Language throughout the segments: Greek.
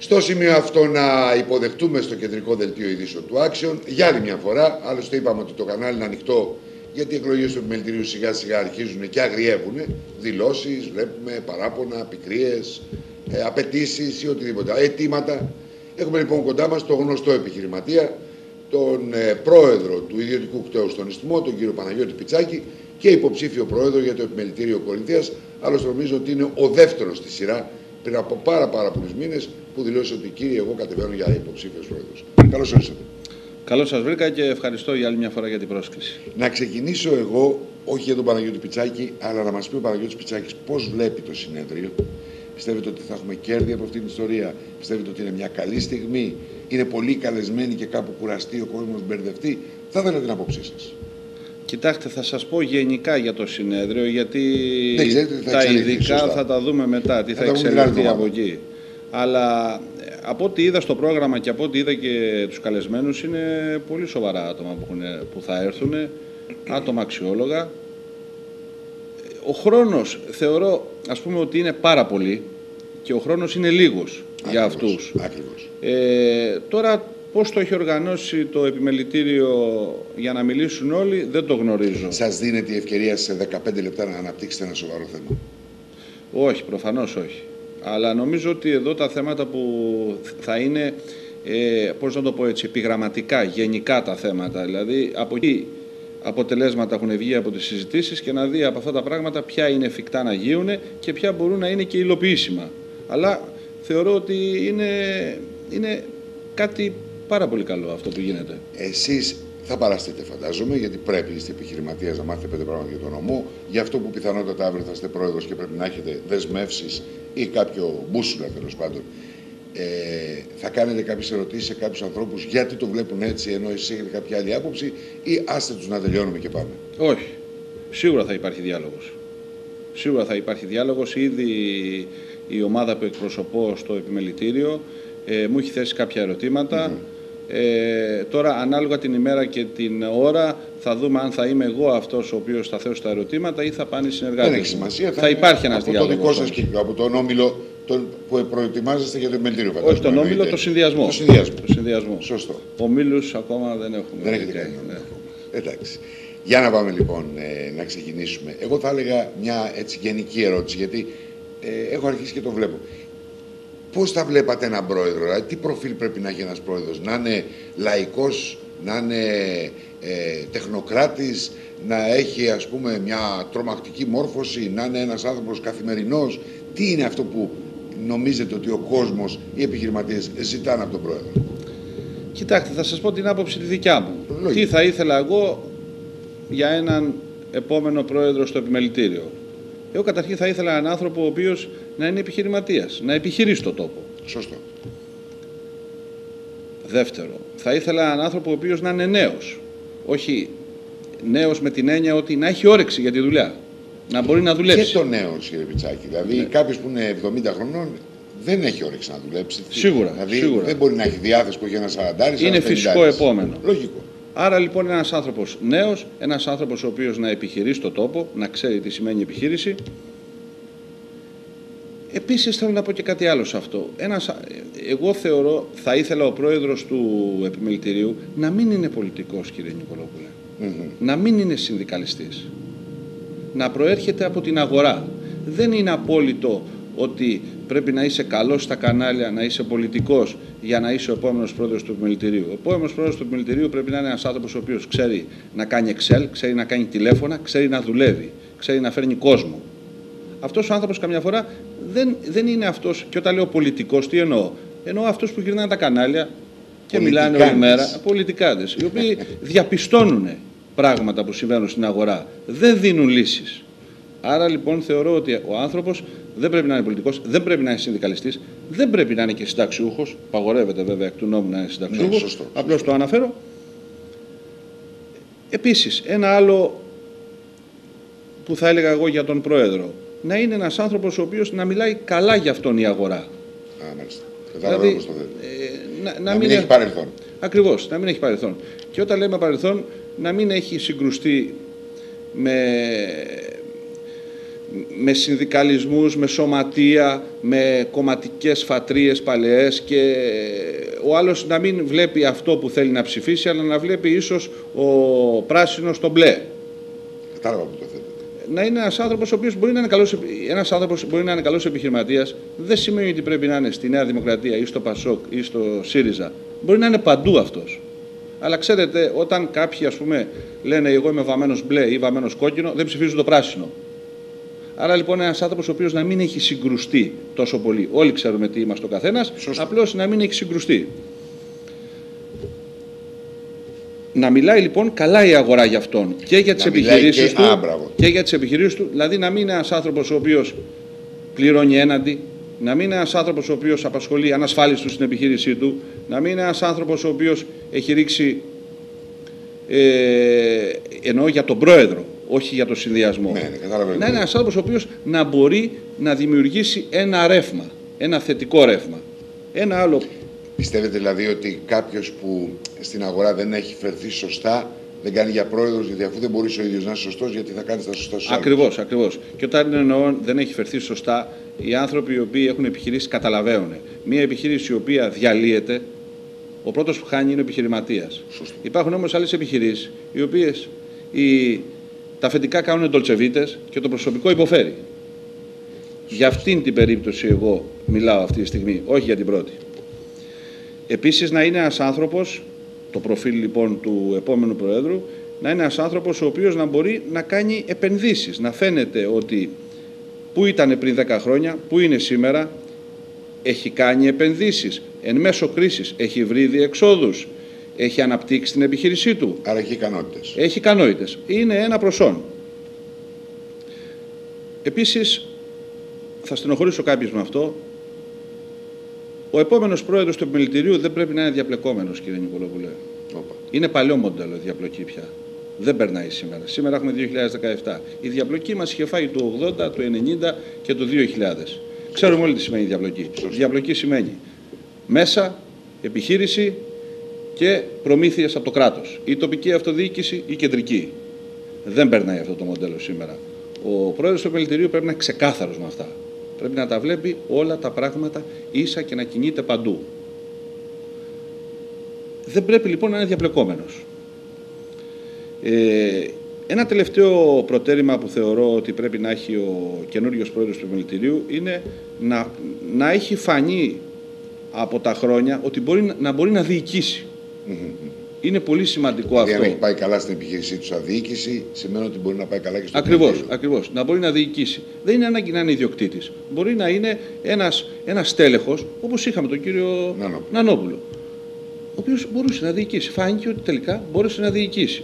Στο σημείο αυτό να υποδεχτούμε στο κεντρικό δελτίο ειδήσεων του Action για άλλη μια φορά. Άλλωστε είπαμε ότι το κανάλι είναι ανοιχτό, γιατί οι εκλογές του επιμελητηρίου σιγά σιγά αρχίζουν και αγριεύουν. Δηλώσεις, βλέπουμε παράπονα, πικρίες, απαιτήσεις ή οτιδήποτε. Αιτήματα. Έχουμε λοιπόν κοντά μας τον γνωστό επιχειρηματία, τον πρόεδρο του Ιδιωτικού Κτέου στον Ιστιμό, τον κύριο Παναγιώτη Πιτσάκη, και υποψήφιο πρόεδρο για το επιμελητήριο Κορινθίας. Άλλωστε νομίζω ότι είναι ο δεύτερος στη σειρά πριν από πάρα πολλούς μήνες που δηλώσει ότι κύριε, εγώ κατεβαίνω για υποψήφιος πρόεδρος. Καλώς ήρθατε. Καλώς σας βρήκα και ευχαριστώ για άλλη μια φορά για την πρόσκληση. Να ξεκινήσω εγώ, όχι για τον Παναγιώτη Πιτσάκη, αλλά να μας πει ο Παναγιώτης Πιτσάκης πώς βλέπει το συνέδριο. Πιστεύετε ότι θα έχουμε κέρδη από αυτήν την ιστορία? Πιστεύετε ότι είναι μια καλή στιγμή? Είναι πολύ καλεσμένοι και κάπου κουραστεί ο κόσμος, μπερδευτεί? Θα ήθελα την άποψή σας. Κοιτάξτε, θα σας πω γενικά για το συνέδριο, γιατί τα ειδικά σωστά. Θα τα δούμε μετά, τι θα εξελιχθεί από εκεί. Αλλά από ό,τι είδα στο πρόγραμμα και από ό,τι είδα και τους καλεσμένους, είναι πολύ σοβαρά άτομα που θα έρθουν, άτομα αξιόλογα. Ο χρόνος θεωρώ, ας πούμε, ότι είναι πάρα πολύ και ο χρόνος είναι λίγος για αυτούς. Ακριβώς. Τώρα πώς το έχει οργανώσει το επιμελητήριο για να μιλήσουν όλοι, δεν το γνωρίζω. Σας δίνεται η ευκαιρία σε 15 λεπτά να αναπτύξετε ένα σοβαρό θέμα? Όχι, προφανώς όχι. Αλλά νομίζω ότι εδώ τα θέματα που θα είναι, πώς να το πω έτσι, επιγραμματικά, γενικά τα θέματα. Δηλαδή, από εκεί αποτελέσματα έχουν βγει από τις συζητήσεις και να δει από αυτά τα πράγματα ποια είναι εφικτά να γίνουν και ποια μπορούν να είναι και υλοποιήσιμα. Αλλά θεωρώ ότι είναι κάτι πάρα πολύ καλό αυτό που γίνεται. Εσείς θα παραστείτε, φαντάζομαι, γιατί πρέπει, είστε επιχειρηματίας, να μάθετε 5 πράγματα για τον νομό. Γι' αυτό που πιθανότατα αύριο θα είστε πρόεδρος και πρέπει να έχετε δεσμεύσεις ή κάποιο μπούσουλα, τέλος πάντων. Θα κάνετε κάποιες ερωτήσεις σε κάποιους ανθρώπους γιατί το βλέπουν έτσι, ενώ εσείς έχετε κάποια άλλη άποψη, ή άστε τους να τελειώνουμε και πάμε? Όχι. Σίγουρα θα υπάρχει διάλογος. Σίγουρα θα υπάρχει διάλογος. Ήδη η ομάδα που εκπροσωπώ στο επιμελητήριο μου έχει θέσει κάποια ερωτήματα. Τώρα, ανάλογα την ημέρα και την ώρα, θα δούμε αν θα είμαι εγώ αυτός ο οποίος θα θέσω τα ερωτήματα ή θα πάνε οι συνεργάτες. Δεν έχει σημασία. Θα υπάρχει ένας διάλογος. Από το δικό σας κύκλο, από τον όμιλο που προετοιμάζεστε για το επιμελητήριο, φαντάζομαι. Όχι τον όμιλο, το συνδυασμό. Το συνδυασμό. Σωστό. Ομίλους ακόμα δεν έχουμε. Δεν έχετε κάνει ακόμα. Εντάξει. Για να πάμε λοιπόν να ξεκινήσουμε. Εγώ θα έλεγα μια έτσι γενική ερώτηση, γιατί έχω αρχίσει και το βλέπω. Πώς θα βλέπατε έναν πρόεδρο, δηλαδή τι προφίλ πρέπει να έχει ένας πρόεδρος? Να είναι λαϊκός, να είναι τεχνοκράτης, να έχει ας πούμε μια τρομακτική μόρφωση, να είναι ένας άνθρωπος καθημερινός? Τι είναι αυτό που νομίζετε ότι ο κόσμος, οι επιχειρηματίες ζητάνε από τον πρόεδρο? Κοιτάξτε, θα σας πω την άποψη τη δικιά μου. Λογική. Τι θα ήθελα εγώ για έναν επόμενο πρόεδρο στο επιμελητήριο? Εγώ καταρχήν θα ήθελα έναν άνθρωπο ο οποίος να είναι επιχειρηματίας, να επιχειρεί στο τόπο. Σωστό. Δεύτερο, θα ήθελα έναν άνθρωπο ο οποίος να είναι νέος. Όχι νέος με την έννοια ότι να έχει όρεξη για τη δουλειά. Να μπορεί να δουλέψει. Και το νέο, κύριε Πιτσάκη. Δηλαδή, κάποιος που είναι 70 χρονών δεν έχει όρεξη να δουλέψει. Σίγουρα. Δηλαδή, σίγουρα. δεν μπορεί να έχει διάθεση που έχει ένα 40. Είναι φυσικό επόμενο. Λογικό. Άρα λοιπόν είναι ένας άνθρωπος νέος, ένας άνθρωπος ο οποίος να επιχειρεί στο τόπο, να ξέρει τι σημαίνει επιχείρηση. Επίσης θέλω να πω και κάτι άλλο σε αυτό. Εγώ θεωρώ, θα ήθελα ο πρόεδρος του επιμελητηρίου να μην είναι πολιτικός, κύριε Νικολόπουλε. Να μην είναι συνδικαλιστής. Να προέρχεται από την αγορά. Δεν είναι απόλυτο ότι πρέπει να είσαι καλός στα κανάλια, να είσαι πολιτικός για να είσαι ο επόμενος πρόεδρος του επιμελητηρίου. Ο επόμενος πρόεδρος του επιμελητηρίου πρέπει να είναι ένας άνθρωπος ο οποίος ξέρει να κάνει Excel, ξέρει να κάνει τηλέφωνα, ξέρει να δουλεύει, ξέρει να φέρνει κόσμο. Αυτός ο άνθρωπος καμιά φορά δεν είναι αυτός, και όταν λέω πολιτικός, τι εννοώ? Εννοώ αυτούς που γυρνάνε τα κανάλια και μιλάνε όλη μέρα, πολιτικάντες, οι οποίοι διαπιστώνουν πράγματα που συμβαίνουν στην αγορά, δεν δίνουν λύσεις. Άρα λοιπόν θεωρώ ότι ο άνθρωπος δεν πρέπει να είναι πολιτικός, δεν πρέπει να είναι συνδικαλιστής, δεν πρέπει να είναι και συνταξιούχος. Παγορεύεται βέβαια εκ του νόμου να είναι συνταξιούχος. Ναι, σωστό. Απλώς το αναφέρω. Επίσης, ένα άλλο που θα έλεγα εγώ για τον πρόεδρο, να είναι ένας άνθρωπος ο οποίος να μιλάει καλά για αυτόν η αγορά. Α, μάλιστα. Κατάλαβα πώς το θέλει. Να μην έχει παρελθόν. Ακριβώς, να μην έχει παρελθόν. Και όταν λέμε παρελθόν, να μην έχει συγκρουστεί με με συνδικαλισμούς, με σωματεία, με κομματικές φατρίες παλαιές και ο άλλος να μην βλέπει αυτό που θέλει να ψηφίσει, αλλά να βλέπει ίσως ο πράσινος τον μπλε. Κατάλαβα που το θέλετε. Να είναι ένας άνθρωπος ο οποίος μπορεί να είναι καλός, επιχειρηματίας, δεν σημαίνει ότι πρέπει να είναι στη Νέα Δημοκρατία ή στο ΠΑΣΟΚ ή στο ΣΥΡΙΖΑ. Μπορεί να είναι παντού αυτός. Αλλά ξέρετε, όταν κάποιοι, ας πούμε, λένε εγώ είμαι βαμμένος μπλε ή βαμμένος κόκκινο, δεν ψηφίζουν το πράσινο. Άρα λοιπόν ένας άνθρωπος ο οποίος να μην έχει συγκρουστεί τόσο πολύ. Όλοι ξέρουμε τι είμαστε ο καθένας, απλώς να μην έχει συγκρουστεί. Να μιλάει λοιπόν καλά η αγορά για αυτόν και για τις επιχειρήσεις του και για τις επιχειρήσεις του. Δηλαδή να μην είναι ένας άνθρωπος ο οποίος πληρώνει έναντι, να μην είναι ένας άνθρωπος ο οποίος απασχολεί ανασφάλιστους στην επιχείρησή του, να μην είναι ένας άνθρωπος ο οποίος έχει ρίξει, εννοώ για τον πρόεδρο, όχι για τον συνδυασμό. Να είναι ένας άνθρωπος ο οποίος να μπορεί να δημιουργήσει ένα ρεύμα, ένα θετικό ρεύμα. Ένα άλλο. Πιστεύετε δηλαδή ότι κάποιος που στην αγορά δεν έχει φερθεί σωστά δεν κάνει για πρόεδρος, γιατί αφού δεν μπορείς ο ίδιος να είσαι σωστός, γιατί θα κάνεις τα σωστά στους άλλους? Ακριβώς. Και όταν εννοώ δεν έχει φερθεί σωστά, οι άνθρωποι οι οποίοι έχουν επιχειρήσει καταλαβαίνουν. Μία επιχείρηση η οποία διαλύεται, ο πρώτος που χάνει είναι ο επιχειρηματίας. Υπάρχουν όμως άλλες επιχειρήσεις, οι οποίες τα αφεντικά κάνουν ντολτσεβίτες και το προσωπικό υποφέρει. Για αυτήν την περίπτωση εγώ μιλάω αυτή τη στιγμή, όχι για την πρώτη. Επίσης να είναι ένας άνθρωπος, το προφίλ λοιπόν του επόμενου Προέδρου, να είναι ένας άνθρωπος ο οποίος να μπορεί να κάνει επενδύσεις, να φαίνεται ότι που ήταν πριν 10 χρόνια, που είναι σήμερα, έχει κάνει επενδύσεις, εν μέσω κρίσης έχει βρει διεξόδους, έχει αναπτύξει την επιχείρησή του. Άρα έχει ικανότητες. Έχει ικανότητες. Είναι ένα προσόν. Επίσης, θα στενοχωρήσω κάποιους με αυτό, ο επόμενος πρόεδρος του επιμελητηρίου δεν πρέπει να είναι διαπλεκόμενος, κύριε Νικολόπουλε. Είναι παλιό μοντέλο η διαπλοκή πια. Δεν περνάει σήμερα. Σήμερα έχουμε 2017. Η διαπλοκή μας είχε φάει το 80, το 90 και το 2000. Ξέρουμε όλοι τι σημαίνει διαπλοκή. Διαπλοκή σημαίνει μέσα, επιχείρηση και προμήθειες από το κράτος. Η τοπική αυτοδιοίκηση ή κεντρική. Δεν περνάει αυτό το μοντέλο σήμερα. Ο πρόεδρος του επιμελητηρίου πρέπει να είναι ξεκάθαρος με αυτά. Πρέπει να τα βλέπει όλα τα πράγματα ίσα και να κινείται παντού. Δεν πρέπει λοιπόν να είναι διαπλεκόμενος. Ένα τελευταίο προτέρημα που θεωρώ ότι πρέπει να έχει ο καινούριος πρόεδρος του επιμελητηρίου είναι να έχει φανεί από τα χρόνια ότι μπορεί να διοικήσει. Είναι πολύ σημαντικό αυτό. Αν έχει πάει καλά στην επιχείρησή του σαν διοίκηση, σημαίνει ότι μπορεί να πάει καλά και στο επιμελητήριο. Ακριβώς. Να μπορεί να διοικήσει. Δεν είναι ανάγκη να είναι ιδιοκτήτης. Μπορεί να είναι ένας τέλεχος, όπως είχαμε τον κύριο Νανόπουλο, ο οποίος μπορούσε να διοικήσει. Φάνηκε ότι τελικά μπορούσε να διοικήσει.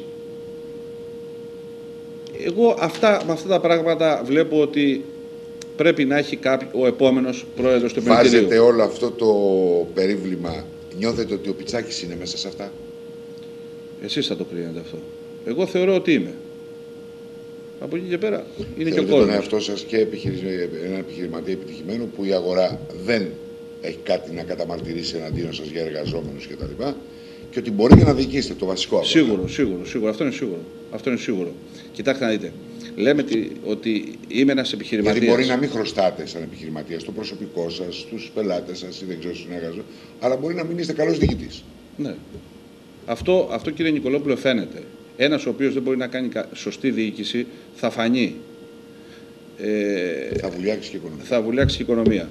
Εγώ με αυτά τα πράγματα βλέπω ότι πρέπει να έχει ο επόμενος πρόεδρος του επιμελητηρίου. Βάζετε όλο αυτό το περίβλημα, νιώθετε ότι ο Πιτσάκης είναι μέσα σε αυτά? Εσείς θα το κρίνετε αυτό. Εγώ θεωρώ ότι είμαι. Από εκεί και πέρα είναι θεωρείτε και ο κόσμος. Τον εαυτό σας και ένα επιχειρηματία επιτυχημένο που η αγορά δεν έχει κάτι να καταμαρτυρήσει εναντίον σας για εργαζόμενους κτλ. Και ότι μπορείτε να διοικήσετε το βασικό αυτό. Σίγουρο. Αυτό είναι σίγουρο. Κοιτάξτε να δείτε. Λέμε ότι είμαι ένας επιχειρηματίας. Γιατί μπορεί να μην χρωστάτε σαν επιχειρηματίας στο προσωπικό σας, στους πελάτες σας ή δεν ξέρω στους συνεργαζόμενους, αλλά μπορεί να μην είστε καλός διοικητής. Ναι. Αυτό κύριε Νικολόπουλο φαίνεται. Ένας ο οποίος δεν μπορεί να κάνει σωστή διοίκηση θα φανεί. Θα βουλιάξει και η οικονομία.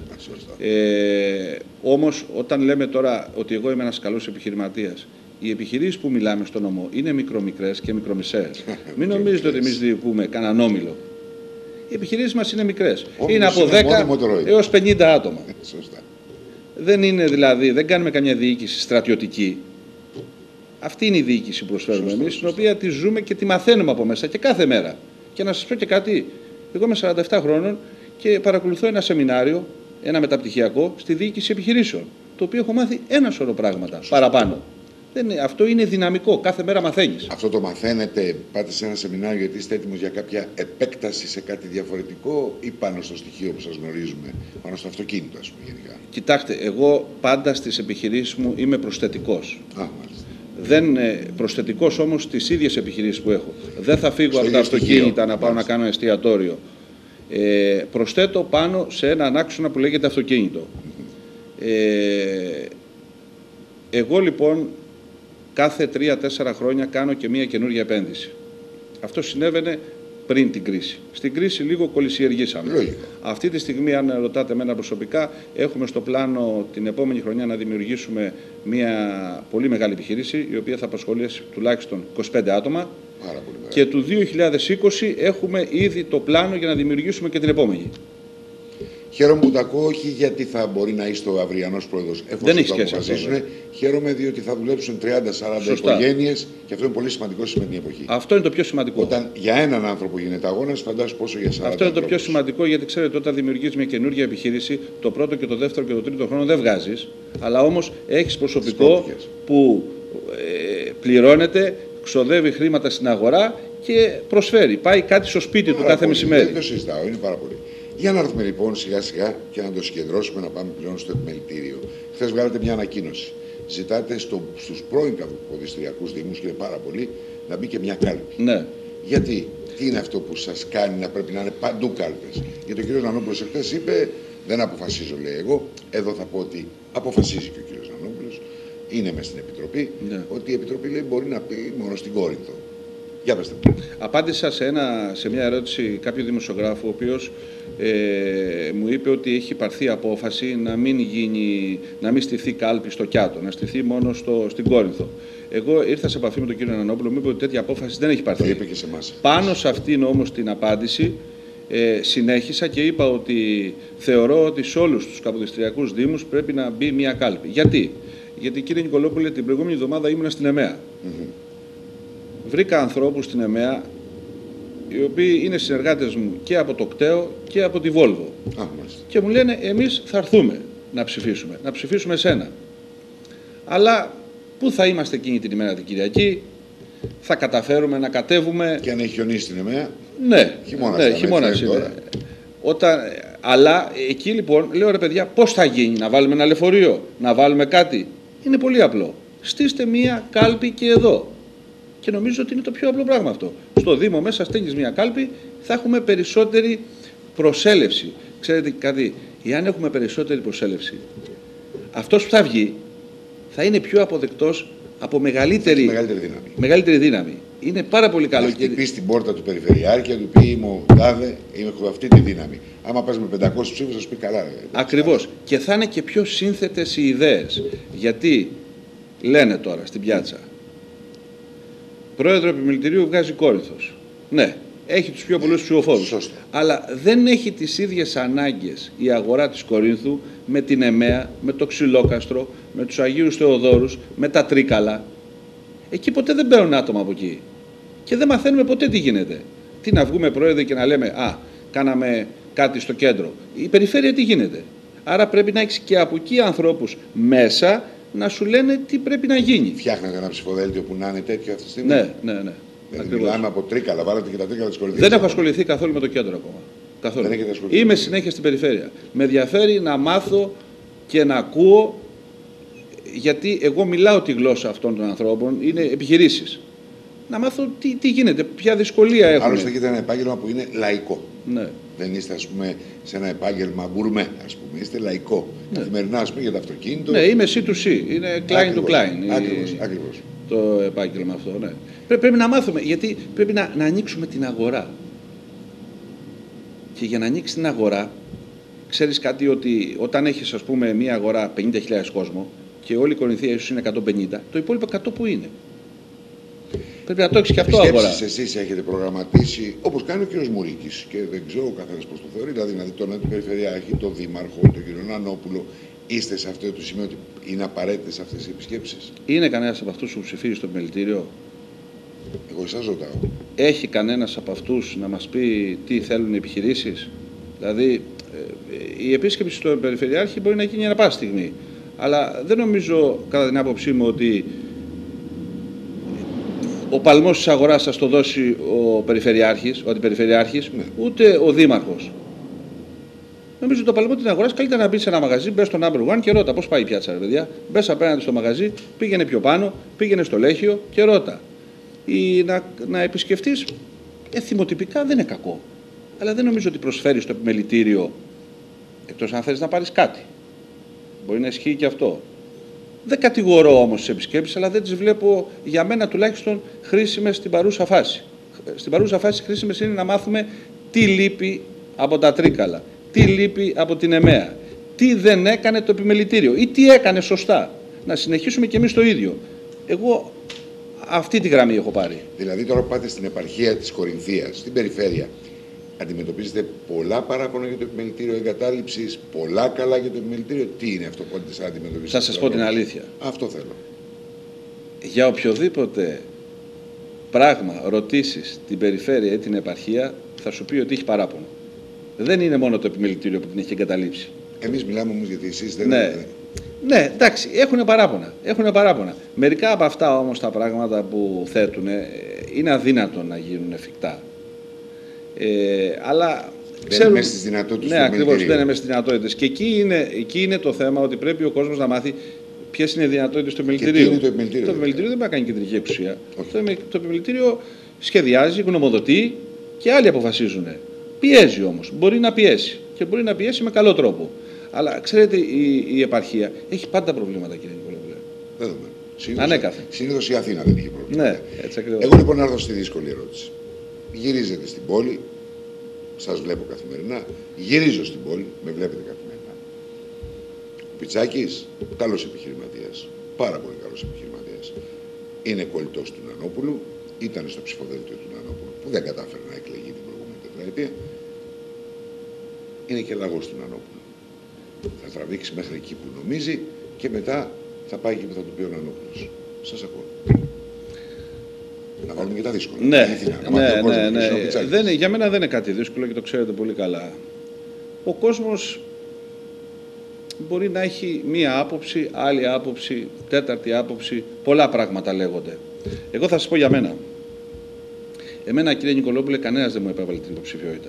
Όμως όταν λέμε τώρα ότι εγώ είμαι ένας καλός επιχειρηματίας, οι επιχειρήσεις που μιλάμε στον νομό είναι μικρομικρές και μικρομεσαίες. Μην νομίζετε ότι εμείς διοικούμε κανέναν όμιλο. Οι επιχειρήσεις μας είναι μικρές. Είναι από 10 έως 50 άτομα. Σωστά. Δεν είναι δηλαδή, δεν κάνουμε καμιά διοίκηση στρατιωτική. Αυτή είναι η διοίκηση που προσφέρουμε εμείς, την οποία τη ζούμε και τη μαθαίνουμε από μέσα και κάθε μέρα. Και να σας πω και κάτι. Εγώ είμαι 47 χρόνων και παρακολουθώ ένα σεμινάριο, ένα μεταπτυχιακό, στη διοίκηση επιχειρήσεων. Το οποίο έχω μάθει ένα σωρό πράγματα παραπάνω. Αυτό είναι δυναμικό. Κάθε μέρα μαθαίνεις. Αυτό το μαθαίνετε, πάτε σε ένα σεμινάριο γιατί είστε έτοιμος για κάποια επέκταση σε κάτι διαφορετικό ή πάνω στο στοιχείο που σας γνωρίζουμε, πάνω στο αυτοκίνητο, ας πούμε, γενικά? Κοιτάξτε, εγώ πάντα στις επιχειρήσεις μου είμαι προσθετικός. Δεν προσθετικός όμως στις ίδιες επιχειρήσεις που έχω. Δεν θα φύγω από τα αυτοκίνητα να πάω να κάνω εστιατόριο. Προσθέτω πάνω σε έναν άξονα που λέγεται αυτοκίνητο. Εγώ λοιπόν κάθε 3-4 χρόνια κάνω και μία καινούργια επένδυση. Αυτό συνέβαινε πριν την κρίση. Στην κρίση λίγο κολυσιεργήσαμε. Λογικό. Αυτή τη στιγμή, αν ρωτάτε εμένα προσωπικά, έχουμε στο πλάνο την επόμενη χρονιά να δημιουργήσουμε μία πολύ μεγάλη επιχείρηση, η οποία θα απασχολήσει τουλάχιστον 25 άτομα. Πάρα πολύ μεγάλη. Και του 2020 έχουμε ήδη το πλάνο για να δημιουργήσουμε και την επόμενη. Χαίρομαι που τα ακούω, όχι γιατί θα μπορεί να είσαι ο αυριανός πρόεδρος εφόσον το αποφασίσουν. Χαίρομαι διότι θα δουλέψουν 30-40 οικογένειες και αυτό είναι πολύ σημαντικό σε την εποχή. Αυτό είναι το πιο σημαντικό. Όταν για έναν άνθρωπο γίνεται αγώνας, φαντάζομαι πόσο για 40 Αυτό είναι το πιο ανθρώπους. σημαντικό, γιατί ξέρετε, όταν δημιουργείς μια καινούργια επιχείρηση, το πρώτο και το δεύτερο και το τρίτο χρόνο δεν βγάζεις, αλλά όμως έχεις προσωπικό που πληρώνεται, ξοδεύει χρήματα στην αγορά και προσφέρει. Πάει κάτι στο σπίτι του κάθε μεσημέρι. Δεν το συζητάω, είναι πάρα πολύ. Για να έρθουμε λοιπόν σιγά σιγά και να το συγκεντρώσουμε, να πάμε πλέον στο επιμελητήριο. Χθες βγάλατε μια ανακοίνωση. Ζητάτε στους πρώην ποδηστηριακούς δήμους, και είναι πάρα πολύ, να μπει και μια κάλπη. Ναι. Γιατί, τι είναι αυτό που σας κάνει να πρέπει να είναι παντού κάλπες? Γιατί ο κ. Νανόπουλος εχθές είπε, δεν αποφασίζω, λέει εγώ. Εδώ θα πω ότι αποφασίζει και ο κ. Νανόπουλος, είναι μες στην Επιτροπή, ναι, ότι η Επιτροπή λέει μπορεί να πει μόνο στην Κόρινθο. Για πέστε μου. Απάντησα σε μια ερώτηση κάποιου δημοσιογράφου, ο οποίος μου είπε ότι έχει πάρθει απόφαση να μην στηθεί κάλπη στο Κιάτο, να στηθεί μόνο στην Κόρινθο. Εγώ ήρθα σε επαφή με τον κύριο Νανόπουλο, μου είπε ότι τέτοια απόφαση δεν έχει πάρθει. Το είπε και σε εμάς. Πάνω σε αυτήν όμως την απάντηση συνέχισα και είπα ότι θεωρώ ότι σε όλους τους καποδιστριακούς δήμους πρέπει να μπει μια κάλπη. Γιατί κύριε Νικολόπουλε, την προηγούμενη εβδομάδα ήμουνα στην ΕΜΕΑ. Βρήκα ανθρώπους στην ΕΜΕΑ, οι οποίοι είναι συνεργάτες μου και από το ΚΤΕΟ και από τη Βόλβο. Και μου λένε, εμείς θα έρθουμε να ψηφίσουμε εσένα. Αλλά πού θα είμαστε εκείνη την ημέρα την Κυριακή, θα καταφέρουμε να κατέβουμε. Και αν έχει χιονίσει την ΕΜΕΑ. Ναι, χειμώνας είναι. Αλλά εκεί λοιπόν λέω, ρε παιδιά, πώς θα γίνει, να βάλουμε ένα λεωφορείο, να βάλουμε κάτι? Είναι πολύ απλό. Στήστε μία κάλπη και εδώ. Και νομίζω ότι είναι το πιο απλό πράγμα αυτό. Στο Δήμο μέσα στέλνεις μια κάλπη, θα έχουμε περισσότερη προσέλευση. Ξέρετε κάτι, εάν έχουμε περισσότερη προσέλευση, αυτός που θα βγει θα είναι πιο αποδεκτός από μεγαλύτερη δύναμη. Είναι πάρα πολύ καλό. Να χτυπήσει την πόρτα του Περιφερειάρχη και να του πει, είμαι ο τάδε, έχω αυτή τη δύναμη. Άμα πας με 500 ψήφους θα σου πει καλά. Ακριβώς. Και θα είναι και πιο σύνθετες οι ιδέες. Γιατί λένε τώρα στην πιάτσα, πρόεδρο επιμελητηρίου βγάζει Κόρινθος. Ναι, έχει τους πιο πολλούς ψηφοφόρους. Αλλά δεν έχει τις ίδιες ανάγκες η αγορά της Κορίνθου με την ΕΜΕΑ, με το Ξυλόκαστρο, με τους Αγίους Θεοδόρους, με τα Τρίκαλα. Εκεί ποτέ δεν παίρνουν άτομα από εκεί. Και δεν μαθαίνουμε ποτέ τι γίνεται. Τι να βγούμε πρόεδρε και να λέμε, κάναμε κάτι στο κέντρο. Η περιφέρεια τι γίνεται? Άρα πρέπει να έχεις και από εκεί ανθρώπους μέσα να σου λένε τι πρέπει να γίνει. Φτιάχνετε ένα ψηφοδέλτιο που να είναι τέτοιο αυτή τη στιγμή? Ναι. Μιλάμε από Τρίκαλα, βάλατε και τα Τρίκαλα της Κορινθίας. Δεν έχω ασχοληθεί καθόλου με το κέντρο ακόμα. Καθόλου. Είμαι συνέχεια στην περιφέρεια. Με ενδιαφέρει να μάθω και να ακούω, γιατί εγώ μιλάω τη γλώσσα αυτών των ανθρώπων, είναι επιχειρήσεις. Να μάθω τι γίνεται, ποια δυσκολία έχουν. Άλλωστε έχετε ένα επάγγελμα που είναι λαϊκό. Ναι. Δεν είστε, ας πούμε, σε ένα επάγγελμα γκουρμέ, ας πούμε. Είστε λαϊκό. Ναι. Καθημερινά, ας πούμε, για το αυτοκίνητο. Ναι, είμαι C2C. Είναι client to client. Ακριβώς. Το επάγγελμα αυτό, ναι. Πρέπει να μάθουμε, γιατί πρέπει να ανοίξουμε την αγορά. Και για να ανοίξει την αγορά, ξέρεις κάτι, ότι όταν έχεις, ας πούμε, μία αγορά 50.000 κόσμο και όλη η Κορινθία ίσως είναι 150, το υπόλοιπο 100 που είναι? Πρέπει να το έχεις και αυτό αγορά. Εσείς έχετε προγραμματίσει, όπως κάνει ο κ. Μουρίκης, και δεν ξέρω ο καθένας πώς το θεωρεί, δηλαδή τον Περιφερειάρχη, τον Δήμαρχο, τον κ. Νανόπουλο, είστε σε αυτό το σημείο ότι είναι απαραίτητες αυτές οι επισκέψεις? Είναι κανένας από αυτούς που ψηφίζει στο επιμελητήριο? Εγώ εσάς ρωτάω. Έχει κανένας από αυτούς να μας πει τι θέλουν οι επιχειρήσεις? Δηλαδή, η επίσκεψη στον Περιφερειάρχη μπορεί να γίνει ανά πάση στιγμή. Αλλά δεν νομίζω, κατά την άποψή μου, ότι ο παλμός της αγοράς θα το δώσει ο Περιφερειάρχης, ο Αντιπεριφερειάρχης, ούτε ο Δήμαρχος. Νομίζω ότι το παλμό της αγοράς καλύτερα να μπει σε ένα μαγαζί, μπες στο number one και ρώτα πώς πάει η πιάτσα, ρε παιδιά. Μπες απέναντι στο μαγαζί, πήγαινε πιο πάνω, πήγαινε στο Λέχιο και ρώτα. Ή να επισκεφτείς, θυμοτυπικά δεν είναι κακό. Αλλά δεν νομίζω ότι προσφέρει στο επιμελητήριο, εκτός αν θέλεις να πάρεις κάτι. Μπορεί να ισχύει και αυτό. Δεν κατηγορώ όμως τις επισκέψεις, αλλά δεν τις βλέπω για μένα τουλάχιστον χρήσιμες στην παρούσα φάση. Στην παρούσα φάση χρήσιμες είναι να μάθουμε τι λείπει από τα Τρίκαλα, τι λείπει από την ΕΜΕΑ, τι δεν έκανε το επιμελητήριο ή τι έκανε σωστά. Να συνεχίσουμε κι εμείς το ίδιο. Εγώ αυτή τη γραμμή έχω πάρει. Δηλαδή τώρα που πάτε στην επαρχία της Κορινθίας, στην περιφέρεια, αντιμετωπίζετε πολλά παράπονα για το επιμελητήριο εγκατάλειψης, πολλά καλά για το επιμελητήριο. Τι είναι αυτό που αντιμετωπίζετε? Θα σας πω την αλήθεια. Αυτό θέλω. Για οποιοδήποτε πράγμα ρωτήσεις την περιφέρεια ή την επαρχία, θα σου πει ότι έχει παράπονο. Δεν είναι μόνο το επιμελητήριο που την έχει εγκαταλείψει. Εμείς μιλάμε όμως γιατί εσείς δεν... Ναι, εντάξει, έχουν παράπονα. Μερικά από αυτά όμως τα πράγματα που θέτουν είναι αδύνατο να γίνουν εφικτά. Αλλά δεν είναι μέσα στις δυνατότητες του επιμελητηρίου. Ναι, ακριβώς, δεν είναι μέσα στις δυνατότητες. Και εκεί είναι το θέμα, ότι πρέπει ο κόσμος να μάθει ποιες είναι οι δυνατότητες του επιμελητηρίου. Το επιμελητήριο δεν μπορεί να κάνει κεντρική εξουσία. Το επιμελητήριο σχεδιάζει, γνωμοδοτεί και άλλοι αποφασίζουν. Πιέζει όμως. Μπορεί να πιέσει. Και μπορεί να πιέσει με καλό τρόπο. Αλλά ξέρετε, η επαρχία έχει πάντα προβλήματα, κύριε Νικολόπουλε. Δεδομένο. Ανέκαθεν. Συνήθως η Αθήνα δεν είχε προβλήματα. Ναι, έτσι ακριβώς. Εγώ λοιπόν έρθω στη δύσκολη ερώτηση. Γυρίζετε στην πόλη, σας βλέπω καθημερινά. Γυρίζω στην πόλη, με βλέπετε καθημερινά. Ο Πιτσάκης, καλός επιχειρηματίας. Πάρα πολύ καλός επιχειρηματίας. Είναι κολλητός του Νανόπουλου. Ήταν στο ψηφοδέλτιο του Νανόπουλου, που δεν κατάφερε να εκλεγεί την προηγούμενη τετραετία. Είναι και λαγός του Νανόπουλου. Θα τραβήξει μέχρι εκεί που νομίζει και μετά θα πάει και που θα του πει ο Νανόπουλος. Σας ακούω. Να βάλουμε και τα δύσκολα. Ναι. Για μένα δεν είναι κάτι δύσκολο και το ξέρετε πολύ καλά. Ο κόσμος μπορεί να έχει μία άποψη, άλλη άποψη, τέταρτη άποψη, πολλά πράγματα λέγονται. Εγώ θα σας πω για μένα. Εμένα, κύριε Νικολόπουλε, κανένας δεν μου επέβαλε την υποψηφιότητα.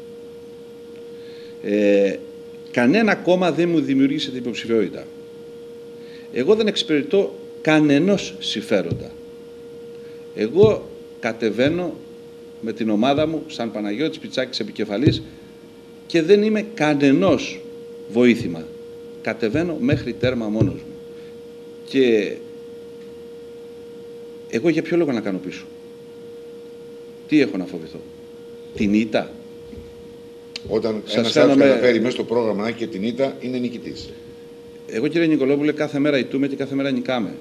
Κανένα κόμμα δεν μου δημιούργησε την υποψηφιότητα. Εγώ δεν εξυπηρετώ κανενός συμφέροντα. Εγώ κατεβαίνω με την ομάδα μου σαν Παναγιώτης Πιτσάκης επικεφαλής και δεν είμαι κανενός βοήθημα. Κατεβαίνω μέχρι τέρμα μόνος μου. Και εγώ για ποιο λόγο να κάνω πίσω? Τι έχω να φοβηθώ? Την ήττα? Όταν ένας άλλος καταφέρει μέσα στο πρόγραμμα να έχει και την ήττα, είναι νικητής. Εγώ, κύριε Νικολόπουλε, κάθε μέρα ηττούμε και κάθε μέρα νικάμε.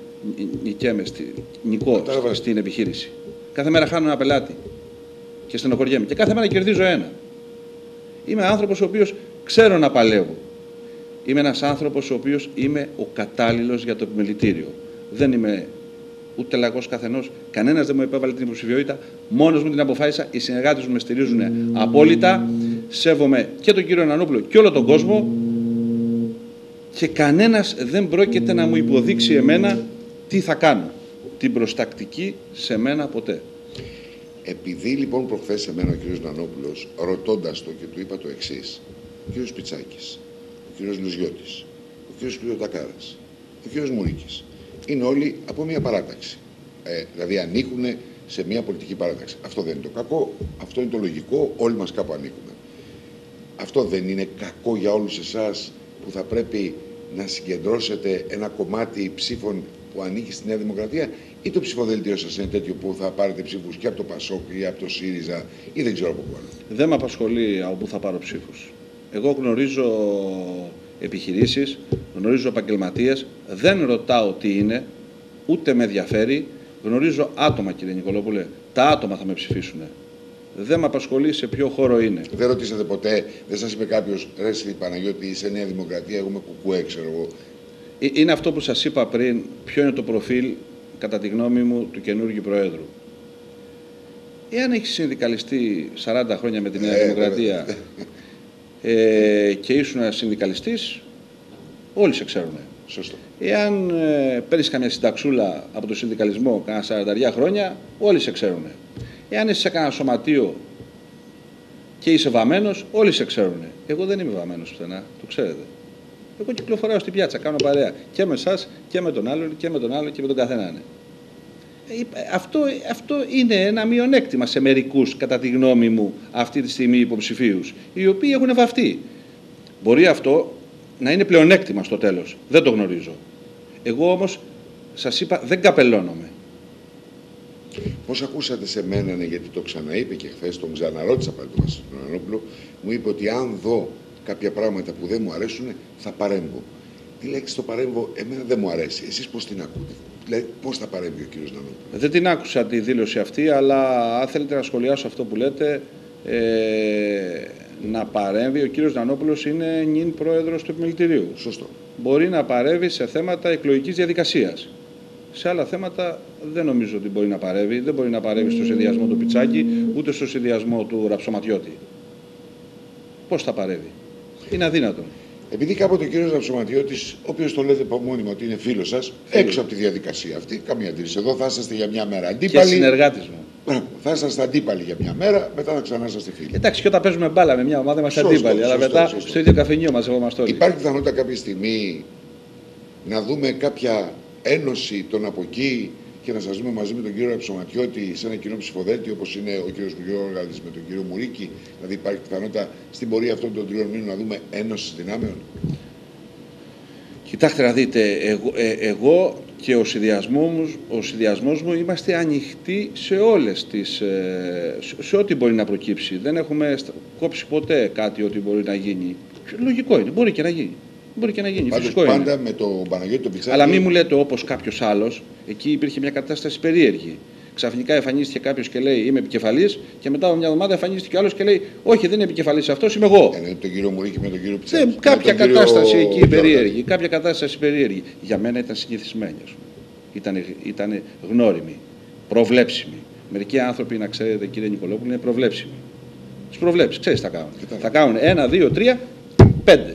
Νικώ στην επιχείρηση. Κάθε μέρα χάνω ένα πελάτη και στενοχωριέμαι. Και κάθε μέρα κερδίζω ένα. Είμαι άνθρωπος ο οποίος ξέρω να παλεύω. Είμαι ένας άνθρωπος ο οποίος είμαι ο κατάλληλος για το επιμελητήριο. Δεν είμαι ούτε λαγός καθενός. Κανένας δεν μου επέβαλε την υποψηφιότητα. Μόνος μου την αποφάσισα. Οι συνεργάτες μου με στηρίζουν απόλυτα. Σέβομαι και τον κύριο Νανόπουλο και όλο τον κόσμο. Και κανένας δεν πρόκειται να μου υποδείξει εμένα τι θα κάνω. Την προστακτική σε μένα ποτέ. Επειδή λοιπόν προχθές εμένα ο κύριος Νανόπουλος, ρωτώντας το και του είπα το εξής, ο κύριος Πιτσάκης, ο κύριος Λουζιώτης, ο κύριος Κλειοτακάρας, ο κύριος Μουρίκης, είναι όλοι από μια παράταξη. Δηλαδή ανήκουν σε μια πολιτική παράταξη. Αυτό δεν είναι το κακό, αυτό είναι το λογικό, όλοι μας κάπου ανήκουμε. Αυτό δεν είναι κακό για όλους εσάς που θα πρέπει να συγκεντρώσετε ένα κομμάτι ψήφων που ανήκει στη Νέα Δημοκρατία, ή το ψηφοδέλτιο σας είναι τέτοιο που θα πάρετε ψήφους και από το ΠΑΣΟΚ ή από το ΣΥΡΙΖΑ ή δεν ξέρω από πού άλλο? Δεν με απασχολεί από πού θα πάρω ψήφους. Εγώ γνωρίζω επιχειρήσεις, γνωρίζω επαγγελματίες, δεν ρωτάω τι είναι, ούτε με ενδιαφέρει. Γνωρίζω άτομα, κύριε Νικολόπουλε. Τα άτομα θα με ψηφίσουν. Δεν με απασχολεί σε ποιο χώρο είναι. Δεν ρωτήσατε ποτέ, δεν σας είπε κάποιος, ρε εσύ Παναγιώτη, είσαι Νέα Δημοκρατία, εγώ είμαι κουκουέ, ξέρω εγώ? Είναι αυτό που σας είπα πριν, ποιο είναι το προφίλ, κατά τη γνώμη μου, του καινούργιου Προέδρου. Εάν έχει συνδικαλιστεί 40 χρόνια με τη Νέα Δημοκρατία και ήσουν συνδικαλιστής, όλοι σε ξέρουν. Σωστό. Εάν παίρνεις καμιά συνταξούλα από το συνδικαλισμό κάνα 40 χρόνια, όλοι σε ξέρουν. Εάν είσαι σε κανένα σωματείο και είσαι βαμμένος, όλοι σε ξέρουν. Εγώ δεν είμαι βαμμένος πουθενά, το ξέρετε. Εγώ κυκλοφοράω στην πιάτσα, κάνω παρέα και με εσάς και με τον άλλον και με τον άλλο και με τον καθέναν. Αυτό είναι ένα μειονέκτημα σε μερικούς, κατά τη γνώμη μου, αυτή τη στιγμή υποψηφίους, οι οποίοι έχουν βαφτεί. Μπορεί αυτό να είναι πλεονέκτημα στο τέλος. Δεν το γνωρίζω. Εγώ όμως, σας είπα, δεν καπελώνομαι. Πώς ακούσατε σε μένα, γιατί το ξαναείπε και χθες, τον ξαναρώτησα πάλι τον Βασίλη Ανόπουλο, μου είπε ότι αν δω κάποια πράγματα που δεν μου αρέσουν, θα παρέμβω. Τη λέξη το παρέμβω, εμένα δεν μου αρέσει. Εσείς πώς την ακούτε? Δηλαδή, πώς θα παρέμβει ο κύριος Νανόπουλος? Δεν την άκουσα τη δήλωση αυτή, αλλά αν θέλετε να σχολιάσω αυτό που λέτε, να παρέμβει, ο κύριος Νανόπουλος είναι νυν πρόεδρος του Επιμελητηρίου. Σωστό. Μπορεί να παρέμβει σε θέματα εκλογικής διαδικασίας. Σε άλλα θέματα δεν νομίζω ότι μπορεί να παρέμβει. Δεν μπορεί να παρέμβει στο συνδυασμό του Πιτσάκη, ούτε στο συνδυασμό του Ραψοματιώτη. Πώς θα παρέμβει? Είναι αδύνατο. Επειδή κάποτε ο κύριος Ραψοματιώτης, ο οποίος το λέτε μόνιμα ότι είναι φίλος σας, έξω από τη διαδικασία αυτή, καμία αντίρρηση. Εδώ θα είσαστε για μια μέρα αντίπαλοι. Και συνεργάτης μου. Θα είσαστε αντίπαλοι για μια μέρα, μετά θα ξανά είσαστε φίλοι. Εντάξει, και όταν παίζουμε μπάλα με μια ομάδα είμαστε αντίπαλοι. Αλλά μετά στο ίδιο καφενείο μαζευόμαστε όλοι. Υπάρχει πιθανότητα κάποια στιγμή να δούμε κάποια ένωση των από εκεί και να σας δούμε μαζί με τον κύριο Ραψοματιώτη σε ένα κοινό ψηφοδέλτιο, όπως είναι ο κύριος Γιώργαλης με τον κύριο Μουρίκη? Δηλαδή υπάρχει πιθανότητα στην πορεία αυτών των 3 μήνων να δούμε ένωση δυνάμεων? Κοιτάξτε να δείτε, εγώ και ο συνδυασμός μου είμαστε ανοιχτοί σε όλες τις, σε ό,τι μπορεί να προκύψει. Δεν έχουμε κόψει ποτέ κάτι ότι μπορεί να γίνει. Λογικό είναι, μπορεί και να γίνει. Μπορεί και να γίνει. Πάντως πάντα με τον Παναγιώτη τον Πιτσάκη. Αλλά μην μου λέτε όπως κάποιος άλλος, εκεί υπήρχε μια κατάσταση περίεργη. Ξαφνικά εμφανίστηκε κάποιος και λέει είμαι επικεφαλής, και μετά από μια εβδομάδα εμφανίστηκε άλλος και λέει όχι, δεν είναι επικεφαλής αυτός, είμαι εγώ. Με τον κύριο Μουρίκη, με τον κύριο Πιτσάκη. Κάποια κατάσταση εκεί περίεργη. Κάποια κατάσταση περίεργη. Για μένα ήταν συνηθισμένη. Ήταν γνώριμη, προβλέψιμη. Μερικοί άνθρωποι, να ξέρετε, κύριε Νικολόπουλο, είναι προβλέψιμοι. Τις προβλέψεις, ξέρεις τι θα κάνουν. Θα κάνουν 1, 2, 3, 5.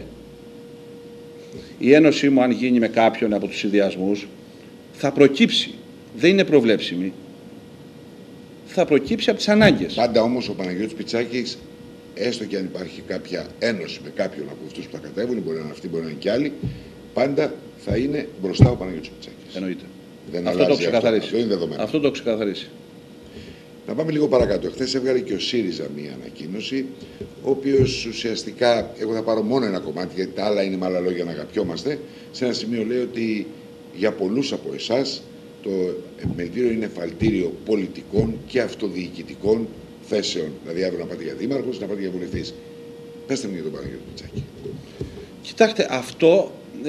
Η ένωσή μου, αν γίνει με κάποιον από τους συνδυασμούς, θα προκύψει. Δεν είναι προβλέψιμη. Θα προκύψει από τις ανάγκες. Πάντα όμως ο Παναγιώτης Πιτσάκης, έστω και αν υπάρχει κάποια ένωση με κάποιον από αυτούς που θα κατέβουν, μπορεί να είναι αυτοί, μπορεί να είναι και άλλοι, πάντα θα είναι μπροστά ο Παναγιώτης Πιτσάκης. Εννοείται. Δεν αυτό το ξεκαθαρίσει. Αυτό είναι δεδομένο. Αυτό το ξεκαθαρίσει. Να πάμε λίγο παρακάτω. Χθες έβγαλε και ο ΣΥΡΙΖΑ μία ανακοίνωση, ο οποίος ουσιαστικά, εγώ θα πάρω μόνο ένα κομμάτι, γιατί τα άλλα είναι με άλλα λόγια να αγαπιόμαστε. Σε ένα σημείο λέει ότι για πολλούς από εσάς το Επιμελητήριο είναι εφαλτήριο πολιτικών και αυτοδιοικητικών θέσεων. Δηλαδή, αύριο να πάτε για δήμαρχος, να πάτε για βουλευτής. Πέστε μου για τον Παναγιώτη Πιτσάκη. Κοιτάξτε, αυτό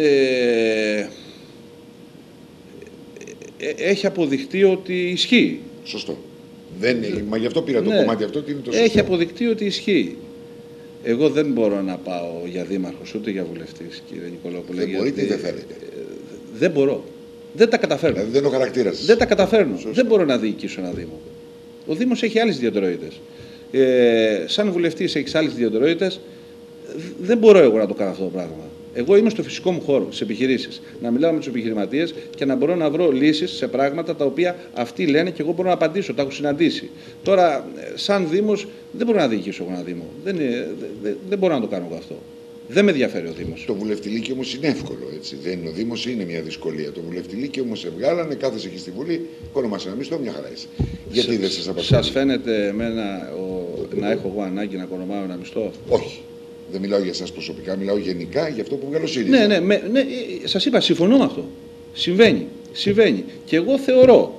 έχει αποδειχτεί ότι ισχύει. Σωστό. Μα γι' αυτό πήρα το κομμάτι αυτό, ότι είναι το σωστό. Έχει αποδειχτεί ότι ισχύει. Εγώ δεν μπορώ να πάω για δήμαρχος ούτε για βουλευτής, κύριε Νικολόπουλε. Δεν μπορείτε ή δεν θέλετε? Δεν μπορώ. Δεν τα καταφέρνω. Δηλαδή δεν είναι ο χαρακτήρας σας. Δεν τα καταφέρνω. Σωστό. Δεν μπορώ να διοικήσω ένα Δήμο. Ο Δήμος έχει άλλες ιδιαιτερότητες. Σαν βουλευτής έχεις άλλες ιδιαιτερότητες. Δεν μπορώ εγώ να το κάνω αυτό το πράγμα. Εγώ είμαι στο φυσικό μου χώρο, στις επιχειρήσεις. Να μιλάω με τους επιχειρηματίες και να μπορώ να βρω λύσεις σε πράγματα τα οποία αυτοί λένε και εγώ μπορώ να απαντήσω. Τα έχω συναντήσει. Τώρα, σαν Δήμος, δεν μπορώ να διοικήσω εγώ ένα Δήμο. Δεν μπορώ να το κάνω εγώ αυτό. Δεν με ενδιαφέρει ο Δήμος. Το βουλευτηλίκι όμως είναι εύκολο, έτσι. Δεν είναι, ο Δήμος είναι μια δυσκολία. Το βουλευτηλίκι όμως εβγάλανε, κάθεσαι εκεί στη Βουλή, κόνομασε ένα μισθό, μια χαρά είσαι. Γιατί δεν σας απασχολεί? Σας φαίνεται εμένα να έχω εγώ ανάγκη να κονομάω ένα μισθό? Όχι. Δεν μιλάω για εσάς προσωπικά, μιλάω γενικά για αυτό που βγάλω ΣΥΡΙΖΑ. Ναι, σας είπα, συμφωνώ με αυτό. Συμβαίνει. Και εγώ θεωρώ,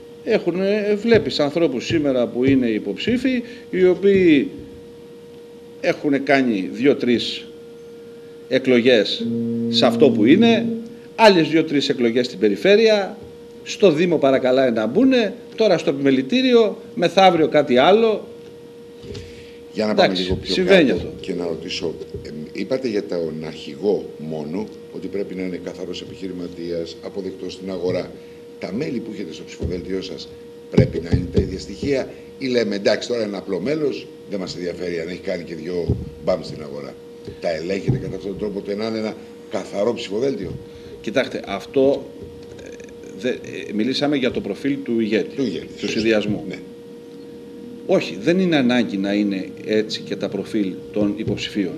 βλέπεις ανθρώπους σήμερα που είναι υποψήφοι, οι οποίοι έχουν κάνει 2-3 εκλογές σε αυτό που είναι, άλλες 2-3 εκλογές στην περιφέρεια, στο Δήμο παρακαλάει να μπουν, τώρα στο Επιμελητήριο, μεθαύριο κάτι άλλο. Για να πάμε λίγο πιο κάτω αυτό. Και να ρωτήσω, είπατε για τον αρχηγό μόνο ότι πρέπει να είναι καθαρός επιχειρηματίας, αποδεκτός στην αγορά. Τα μέλη που έχετε στο ψηφοδέλτιό σας πρέπει να είναι τα ίδια στοιχεία, ή λέμε εντάξει, τώρα είναι απλό μέλος, δεν μας ενδιαφέρει αν έχει κάνει και 2 μπαμ στην αγορά? Τα ελέγχετε κατά αυτόν τον τρόπο, να είναι ένα καθαρό ψηφοδέλτιο? Κοιτάξτε, αυτό μιλήσαμε για το προφίλ του ηγέτη, του συνδυασμού. Ναι. Όχι, δεν είναι ανάγκη να είναι έτσι και τα προφίλ των υποψηφίων.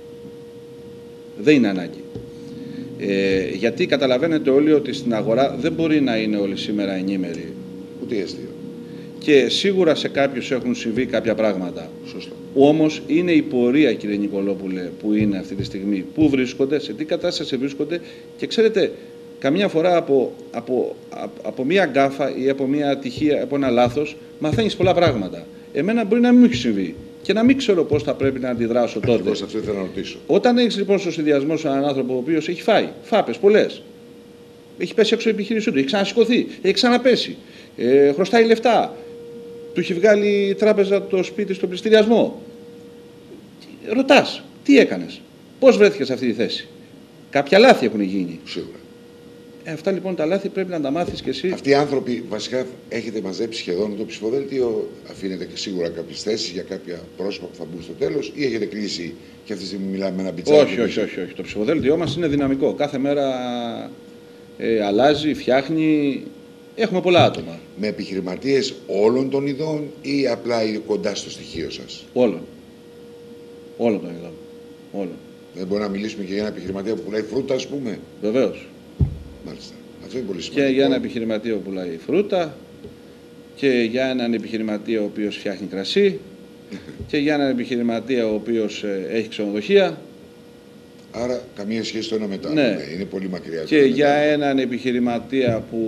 Δεν είναι ανάγκη. Γιατί καταλαβαίνετε όλοι ότι στην αγορά δεν μπορεί να είναι όλοι σήμερα ενήμεροι Τι αστείο. Και σίγουρα σε κάποιους έχουν συμβεί κάποια πράγματα. Σωστό. Όμως είναι η πορεία, κύριε Νικολόπουλε, που είναι αυτή τη στιγμή. Πού βρίσκονται, σε τι κατάσταση βρίσκονται και ξέρετε, καμιά φορά από μία γκάφα ή από μία ατυχία, από ένα λάθος, μαθαίνεις πολλά πράγματα. Εμένα μπορεί να μην μου έχει συμβεί και να μην ξέρω πώς θα πρέπει να αντιδράσω τότε. Ακριβώς αυτό ήθελα να ρωτήσω. Όταν έχεις λοιπόν στο συνδυασμό σου έναν άνθρωπο ο οποίος έχει φάει φάπες πολλές, έχει πέσει έξω η επιχείρησή του, έχει ξανασηκωθεί, έχει ξαναπέσει, χρωστάει λεφτά, του έχει βγάλει η τράπεζα το σπίτι στον πληστηριασμό. Ρωτάς, τι έκανες, πώς βρέθηκες σε αυτή τη θέση. Κάποια λάθη έχουν γίνει. Σίγουρα. Αυτά λοιπόν τα λάθη πρέπει να τα μάθεις κι εσύ. Αυτοί οι άνθρωποι, βασικά, έχετε μαζέψει σχεδόν το ψηφοδέλτιο, αφήνετε και σίγουρα κάποιες θέσεις για κάποια πρόσωπα που θα μπουν στο τέλος, ή έχετε κλείσει και αυτή τη στιγμή μιλάμε με ένα πιτσάκι? Όχι. Το ψηφοδέλτιό μας είναι δυναμικό. Κάθε μέρα αλλάζει, φτιάχνει. Έχουμε πολλά άτομα. Με επιχειρηματίες όλων των ειδών ή απλά είναι κοντά στο στοιχείο σας? Όλων των ειδών. Όλων. Δεν μπορούμε να μιλήσουμε και για ένα επιχειρηματία που πουλάει φρούτα, ας πούμε? Βεβαίως. Μάλιστα. Αυτό είναι πολύ σημαντικό. Και για ένα επιχειρηματία που πουλάει φρούτα, και για έναν επιχειρηματία ο οποίος φτιάχνει κρασί, και για έναν επιχειρηματία ο οποίος έχει ξενοδοχεία. Άρα καμία σχέση το ένα με το άλλο. Ναι. Είναι πολύ μακριά. Και για έναν επιχειρηματία που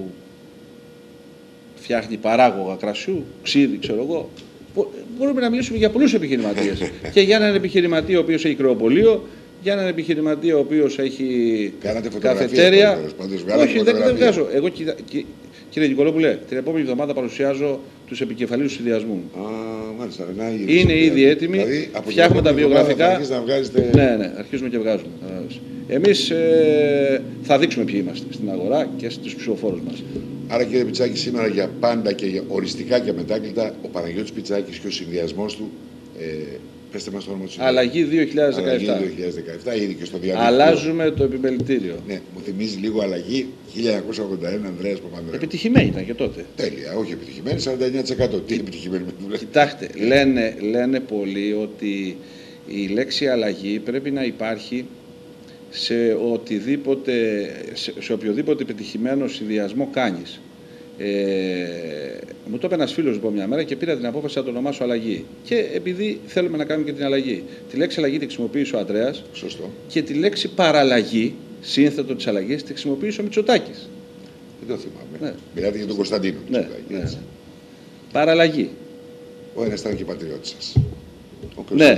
φτιάχνει παράγωγα κρασιού, ξύδι, ξέρω εγώ. Μπορούμε να μιλήσουμε για πολλούς επιχειρηματίες. Και για έναν επιχειρηματία ο οποίος έχει κρεοπωλείο, για έναν επιχειρηματία ο οποίος έχει καφετέρια. Όχι, δεν βγάζω. Εγώ, κύριε Νικολόπουλε, την επόμενη εβδομάδα παρουσιάζω τους επικεφαλής του συνδυασμού. Μάλιστα. Είναι ήδη έτοιμοι. Δηλαδή, φτιάχνουμε τα βιογραφικά. Να βγάζετε... Ναι, αρχίζουμε και βγάζουμε. Εμείς θα δείξουμε ποιοι είμαστε στην αγορά και στους ψηφοφόρους μας. Άρα, κύριε Πιτσάκη, σήμερα για πάντα και για οριστικά και μετάκλητα, ο Παναγιώτης Πιτσάκης και ο συνδυασμός του. Πέστε μας το όνομα του συνδυασμού. Αλλαγή 2017. Αλλαγή 2017, ήδη και στο διαδίκτυο. Αλλάζουμε το επιμελητήριο. Ναι, μου θυμίζει λίγο αλλαγή 1981 Ανδρέας Παπανδρέου. Επιτυχημένη ήταν και τότε. Τέλεια, όχι επιτυχημένη, 49%. Τι επιτυχημένη με δουλεύει. Κοιτάξτε, λένε πολλοί ότι η λέξη αλλαγή πρέπει να υπάρχει σε οποιοδήποτε επιτυχημένο συνδυασμό κάνεις. Μου το είπε ένας φίλος λοιπόν μια μέρα και πήρα την απόφαση να το ονομάσω αλλαγή. Και επειδή θέλουμε να κάνουμε και την αλλαγή. Τη λέξη αλλαγή τη χρησιμοποίησε ο Ανδρέας. Σωστό. Και τη λέξη παραλλαγή, σύνθετο της αλλαγής, τη χρησιμοποίησε ο Μητσοτάκης. Δεν το θυμάμαι. Ναι. Μιλάτε για τον Κωνσταντίνο. Ναι. Παραλλαγή. Ο ένας ήταν και πατριώτης σας. Ο Ναι.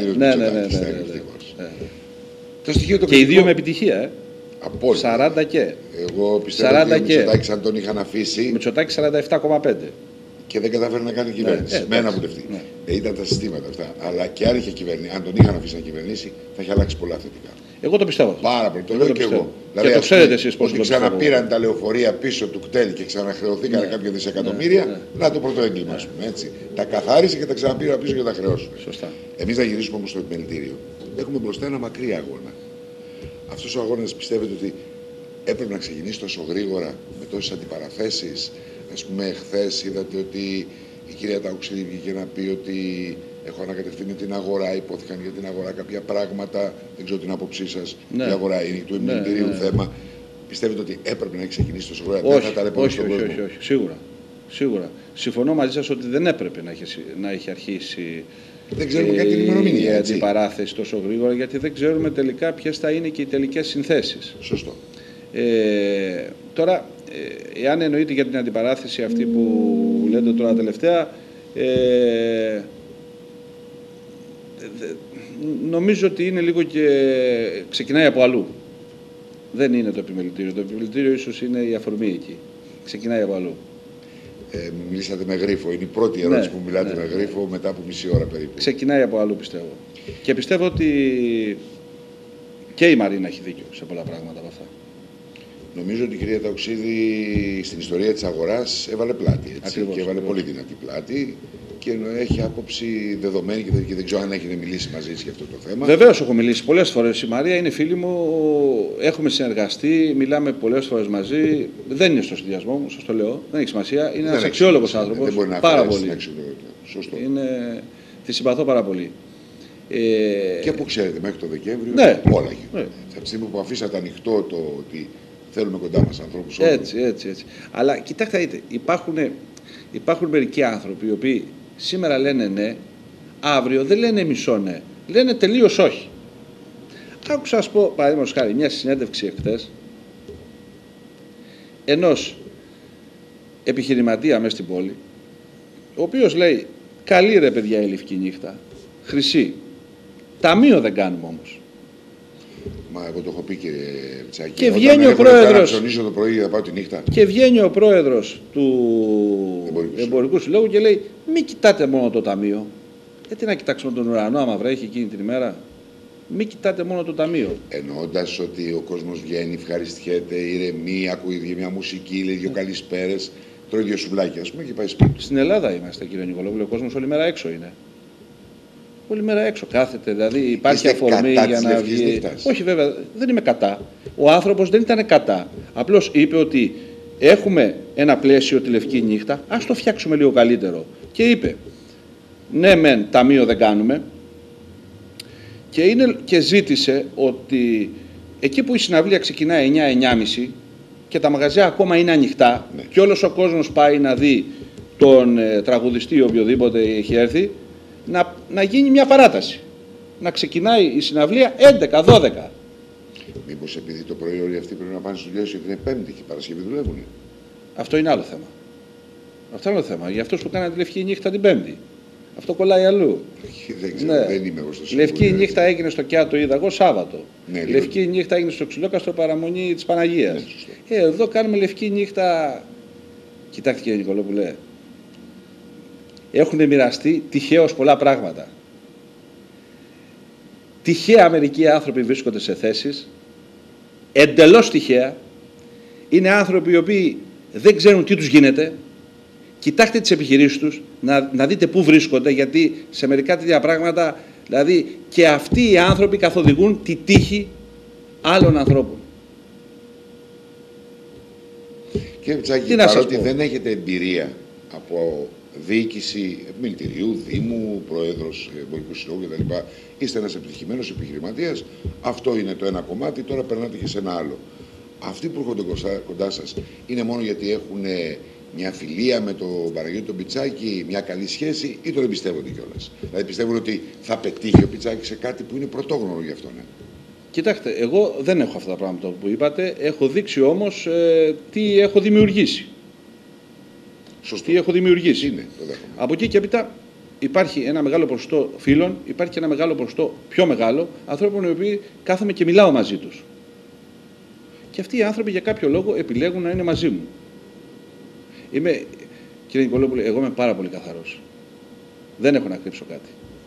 Το στοιχείο το και οι δύο με επιτυχία. Απόλυτα. 40 και. Εγώ πιστεύω ότι ο Μητσοτάκης αν τον είχαν αφήσει. Μητσοτάκης 47,5. Και δεν κατάφερε να κάνει κυβέρνηση. Με ένα βουλευτή. Ναι. Ήταν τα συστήματα αυτά. Αλλά και αν είχε κυβερνήσει, αν τον είχαν αφήσει να κυβερνήσει, θα είχε αλλάξει πολλά θετικά. Εγώ το πιστεύω. Πάρα πολύ. Το λέω και εγώ. Δηλαδή, το ξέρετε εσείς πώς ότι το πιστεύω. ξαναπήραν τα λεωφορεία πίσω του κτέλ και ξαναχρεωθήκαν κάποια δισεκατομμύρια. Ναι. Να το πρώτο έγκλημα, ας πούμε, έτσι. Τα καθάρισε και τα ξαναπήραν πίσω και τα χρεώσουν. Σωστά. Εμείς θα γυρίσουμε όμως στο επιμελητήριο. Έχουμε μπροστά ένα μακρύ αγώνα. Αυτός ο αγώνας πιστεύετε ότι έπρεπε να ξεκινήσει τόσο γρήγορα, με τόσες αντιπαραθέσεις? Ας πούμε, χθες είδατε ότι η κυρία Ταουξίδη βγήκε να πει ότι έχω ανακατευθύνει την αγορά, υπόθηκαν για την αγορά κάποια πράγματα. Δεν ξέρω την άποψή σας. Ναι. Η αγορά είναι του επιμελητηρίου θέμα. Πιστεύετε ότι έπρεπε να έχει ξεκινήσει τόσο γρήγορα? Όχι, σίγουρα. Συμφωνώ μαζί σας ότι δεν έπρεπε να έχει αρχίσει. Δεν ξέρουμε κάτι την ημερομηνία. Η αντιπαράθεση τόσο γρήγορα, γιατί δεν ξέρουμε τελικά ποιες θα είναι και οι τελικές συνθέσεις. Σωστό. Τώρα, εάν εννοείται για την αντιπαράθεση αυτή που λέτε τώρα τελευταία, νομίζω ότι είναι λίγο και ξεκινάει από αλλού. Δεν είναι το επιμελητήριο. Το επιμελητήριο ίσως είναι η αφορμή εκεί. Ξεκινάει από αλλού. Μιλήσατε με γρίφο. Είναι η πρώτη ερώτηση που μιλάτε με γρίφο μετά από μισή ώρα περίπου. Ξεκινάει από αλλού, πιστεύω. Και πιστεύω ότι και η Μαρίνα έχει δίκιο σε πολλά πράγματα από αυτά. Νομίζω ότι η κυρία Ταουξίδη στην ιστορία της αγοράς έβαλε πλάτη. Έτσι, Ακριβώς, και έβαλε πολύ δυνατή πλάτη και έχει άποψη δεδομένη και δεν ξέρω αν έχετε μιλήσει μαζί της για αυτό το θέμα. Βεβαίως έχω μιλήσει πολλές φορές. Η Μαρία είναι φίλη μου, έχουμε συνεργαστεί, μιλάμε πολλές φορές μαζί. Δεν είναι στο συνδυασμό μου, σας το λέω, δεν έχει σημασία. Είναι ένας αξιόλογος άνθρωπος. Δεν μπορεί να πάρα πολύ. Σωστό. Τη συμπαθώ πάρα πολύ. Και που ξέρετε, μέχρι το Δεκέμβριο ναι. όλα γίνονται. Από τη στιγμή που αφήσατε ανοιχτό το ότι Θέλουμε κοντά μας ανθρώπους. Έτσι. Αλλά κοιτάξτε, δείτε, υπάρχουν μερικοί άνθρωποι οι οποίοι σήμερα λένε ναι, αύριο δεν λένε μισό ναι, λένε τελείως όχι. Άκουσα να σας πω, παραδείγματος χάρη, μια συνέντευξη εχθές ενός επιχειρηματία μέσα στην πόλη, ο οποίος λέει, καλή ρε παιδιά η λευκή νύχτα, χρυσή, ταμείο δεν κάνουμε όμως. Μα εγώ το έχω πει, κύριε Τσάκη. Και βγαίνει ο πρόεδρος. Να ψωνίσω το πρωί για να πάω τη νύχτα. Και βγαίνει ο πρόεδρος του Εμπορικού Συλλόγου και λέει: μην κοιτάτε μόνο το ταμείο. Γιατί να κοιτάξουμε τον ουρανό, άμα βρέχει εκείνη την ημέρα. Μην κοιτάτε μόνο το ταμείο. Εννοώντας ότι ο κόσμος βγαίνει, ευχαριστιέται, ηρεμεί, ακούει μια μουσική, λέει δύο καλησπέρες, τρώει δύο σουβλάκια, ας πούμε, και πάει σπίτι. Στην Ελλάδα είμαστε, κύριε Νικολόπουλο. Ο κόσμος όλη μέρα έξω είναι. Όλη μέρα έξω κάθεται, δηλαδή υπάρχει αφορμή για να βγει. Όχι, βέβαια, δεν είμαι κατά. Ο άνθρωπος δεν ήταν κατά. Απλώς είπε ότι έχουμε ένα πλαίσιο τη λευκή νύχτα, ας το φτιάξουμε λίγο καλύτερο. Και είπε, ναι μεν, ταμείο δεν κάνουμε. Και ζήτησε ότι εκεί που η συναυλία ξεκινάει 9-9.30 και τα μαγαζιά ακόμα είναι ανοιχτά, ναι, και όλος ο κόσμος πάει να δει τον τραγουδιστή ή οποιοδήποτε έχει έρθει, να γίνει μια παράταση. Να ξεκινάει η συναυλία 11-12. Μήπως επειδή το πρωί όλοι αυτοί πρέπει να πάνε στους δουλειές, γιατί είναι Πέμπτη και Παρασκευή δουλεύουν. Αυτό είναι άλλο θέμα. Αυτό είναι άλλο θέμα. Για αυτούς που κάνανε τη λευκή νύχτα την Πέμπτη. Αυτό κολλάει αλλού. Δεν ξέρω, ναι, δεν είμαι εγώ στο Συμβούλιο. Λευκή νύχτα έγινε στο Κιάτο, είδα εγώ Σάββατο. Ναι, λευκή νύχτα έγινε στο Ξυλόκαστρο, παραμονή της Παναγίας. Ναι, εδώ κάνουμε λευκή νύχτα. Κοιτάξτε, κύριε Νικολόπουλε. Έχουν μοιραστεί τυχαίως πολλά πράγματα. Τυχαία μερικοί άνθρωποι βρίσκονται σε θέσεις, εντελώς τυχαία. Είναι άνθρωποι οι οποίοι δεν ξέρουν τι τους γίνεται. Κοιτάξτε τις επιχειρήσεις τους, να δείτε πού βρίσκονται, γιατί σε μερικά τέτοια πράγματα, δηλαδή και αυτοί οι άνθρωποι καθοδηγούν τη τύχη άλλων ανθρώπων. Κύριε Τσάκη, παρότι δεν έχετε εμπειρία από διοίκηση επιμελητηρίου, Δήμου, Πρόεδρος Εμπορικού Συλλόγου κτλ. Είστε ένας επιτυχημένος επιχειρηματίας. Αυτό είναι το ένα κομμάτι, τώρα περνάτε και σε ένα άλλο. Αυτοί που έρχονται κοντά σας είναι μόνο γιατί έχουν μια φιλία με τον Παναγιώτη τον Πιτσάκη, μια καλή σχέση, ή τον εμπιστεύονται κιόλας? Δηλαδή πιστεύουν ότι θα πετύχει ο Πιτσάκης σε κάτι που είναι πρωτόγνωρο για αυτόν. Κοιτάξτε, εγώ δεν έχω αυτά τα πράγματα που είπατε. Έχω δείξει όμως τι έχω δημιουργήσει. Σωστό. Τι έχω δημιουργήσει. Είναι, από εκεί και έπειτα υπάρχει ένα μεγάλο ποσοστό φίλων, υπάρχει και ένα μεγάλο ποσοστό πιο μεγάλο ανθρώπων οι οποίοι κάθομαι και μιλάω μαζί τους. Και αυτοί οι άνθρωποι για κάποιο λόγο επιλέγουν να είναι μαζί μου. Κύριε Νικολόπουλε, εγώ είμαι πάρα πολύ καθαρός. Δεν έχω να κρύψω κάτι.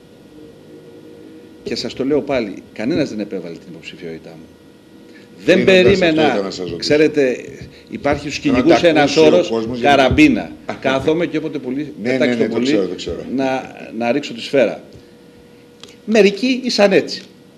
Και σας το λέω πάλι, κανένας δεν επέβαλε την υποψηφιότητά μου. Δεν περίμενα, ξέρετε, υπάρχει στους κυνηγούς ένας όρος καραμπίνα. Κάθομαι και όποτε πολύ, πετάξει το πολύ, να ρίξω τη σφαίρα. Μερικοί ήσαν έτσι.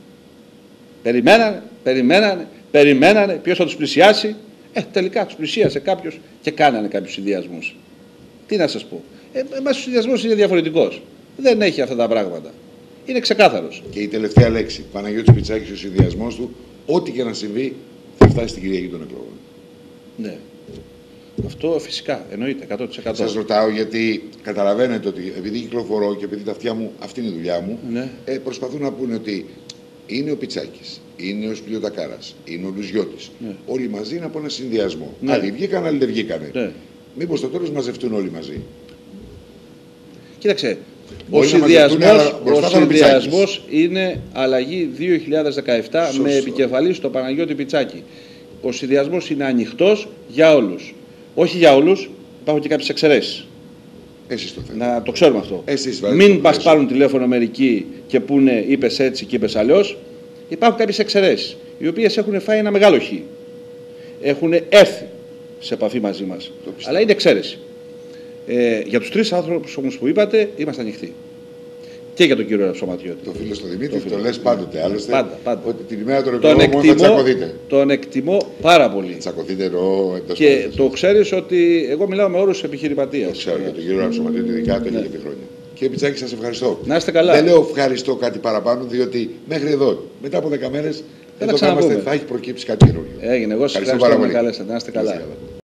Περιμένανε ποιος θα τους πλησιάσει. Τελικά τους πλησίασε κάποιος και κάνανε κάποιους συνδυασμούς. Τι να σας πω. Εμάς ο συνδυασμός είναι διαφορετικός. Δεν έχει αυτά τα πράγματα. Είναι ξεκάθαρος. Και η τελευταία λέξη. Παναγιώτης Πιτσάκης, ο συνδυασμός του, ό,τι και να συμβεί, θα φτάσει στην Κυριακή των εκλογών. Ναι. Αυτό φυσικά, εννοείται, 100%. Σας ρωτάω γιατί καταλαβαίνετε ότι επειδή κυκλοφορώ και επειδή τα αυτιά μου, αυτή είναι η δουλειά μου, ναι, προσπαθούν να πούνε ότι είναι ο Πιτσάκης, είναι ο Σπηλιοτακάρας, είναι ο Λουζιώτης. Ναι. Όλοι μαζί είναι από ένα συνδυασμό. Ναι. Άλλοι βγήκαν, άλλοι δεν βγήκανε. Ναι. Μήπως στο τέλος μαζευτούν όλοι μαζί. Κοίταξε, ο συνδυασμός είναι αλλαγή 2017 Σωστό. με επικεφαλής το Παναγιώτη Πιτσάκη. Ο συνδυασμός είναι ανοιχτός για όλους. Όχι για όλους, υπάρχουν και κάποιες εξαιρέσεις. Εσείς το θέλετε. Να το ξέρουμε αυτό. Μην μας πάρουν τηλέφωνο μερικοί και πούνε είπες έτσι και είπες αλλιώς. Υπάρχουν κάποιες εξαιρέσεις, οι οποίες έχουν φάει ένα μεγάλο χ. Έχουν έρθει σε επαφή μαζί μας. Αλλά είναι εξαίρεση. Για τους τρεις άνθρωπους όμως που είπατε, είμαστε ανοιχτοί. Και για τον κύριο Ραψοματιώτη. Το φίλο στο Δημήτρη, το λες πάντοτε. Άλλωστε, πάντα. ότι την ημέρα των εκλογών μόνο θα τσακωθείτε. Τον εκτιμώ πάρα πολύ. Τσακωθείτε εννοώ εντός. Και το ξέρεις ότι εγώ μιλάω με όρους επιχειρηματίας. Το ξέρω για τον κύριο Ραψοματιώτη, ειδικά το έχετε χρόνια. Κύριε Πιτσάκη, σας ευχαριστώ. Να είστε καλά. Δεν λέω ευχαριστώ κάτι παραπάνω, διότι μέχρι εδώ, μετά από 10 μέρες, Θα τα ξαναπούμε. Θα έχει προκύψει κάτι καινούριο. Έγινε. Εγώ σας ευχαριστώ που με καλέσατε. Να είστε καλά.